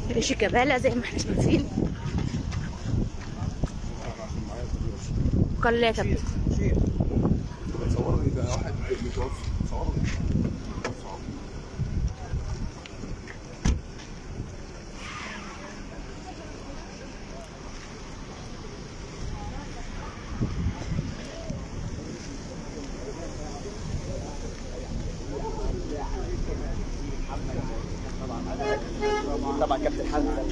شيكابالا زي ما احنا شايفين. قال لي يا كابتن صورني ده واحد متوفى، صورني. طبعا كابتن حمزه.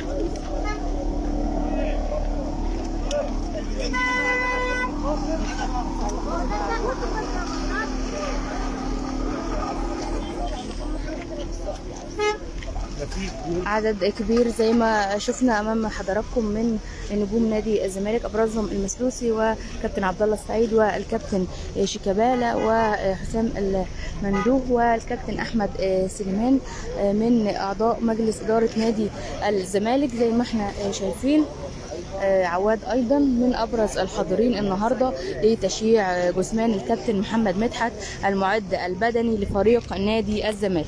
عدد كبير زي ما شفنا امام حضراتكم من نجوم نادي الزمالك، ابرزهم المسلوسي وكابتن عبد الله السعيد والكابتن شيكابالا وحسام المندوه والكابتن احمد سليمان من اعضاء مجلس اداره نادي الزمالك زي ما احنا شايفين. عواد ايضا من ابرز الحاضرين النهارده لتشييع جثمان الكابتن محمد مدحت المعد البدني لفريق نادي الزمالك.